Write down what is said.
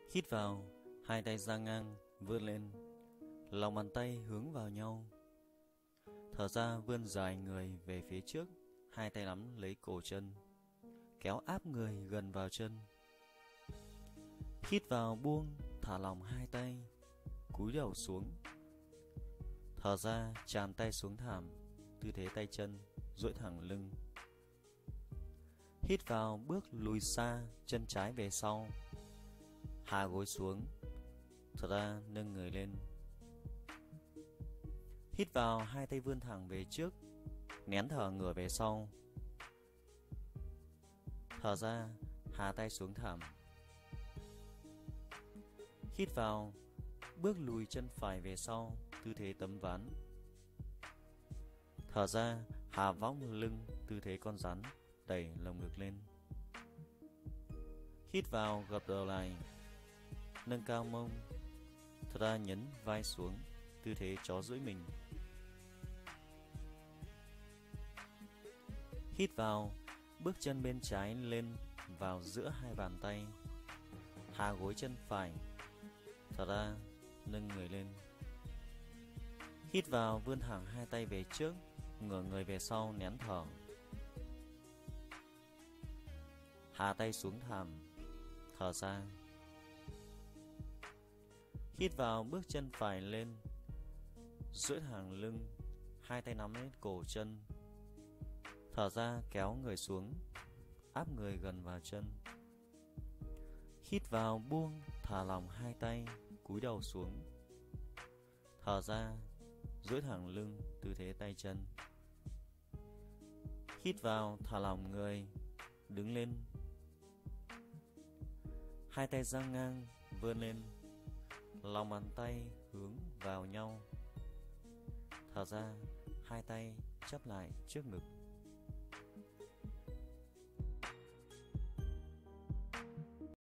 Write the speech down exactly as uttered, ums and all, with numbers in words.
Hít vào, hai tay dang ngang, vươn lên, lòng bàn tay hướng vào nhau. Thở ra, vươn dài người về phía trước, hai tay nắm lấy cổ chân, kéo áp người gần vào chân. Hít vào, buông, thả lỏng hai tay, cúi đầu xuống. Thở ra, tràn tay xuống thảm, tư thế tay chân duỗi thẳng lưng. Hít vào, bước lùi xa, chân trái về sau, hạ gối xuống. Thở ra, nâng người lên. Hít vào, hai tay vươn thẳng về trước, nén thở ngửa về sau. Thở ra, hạ tay xuống thảm. Hít vào, bước lùi chân phải về sau, tư thế tấm ván. Thở ra, hạ võng lưng, tư thế con rắn, đẩy lồng ngực lên. Hít vào, gập đầu lại, nâng cao mông. Thở ra, nhấn vai xuống, tư thế chó duỗi mình. Hít vào, bước chân bên trái lên vào giữa hai bàn tay, hạ gối chân phải. Thở ra, nâng người lên. Hít vào, vươn thẳng hai tay về trước, ngửa người về sau, nén thở. Hạ tay xuống thảm. Thở ra. Hít vào, bước chân phải lên, duỗi thẳng lưng, hai tay nắm lấy cổ chân. Thở ra, kéo người xuống, áp người gần vào chân. Hít vào, buông, thả lỏng hai tay, cúi đầu xuống. Thở ra, duỗi thẳng lưng, tư thế tay chân. Hít vào, thả lỏng người, đứng lên. Hai tay dang ngang, vươn lên, lòng bàn tay hướng vào nhau. Thở ra, hai tay chắp lại trước ngực.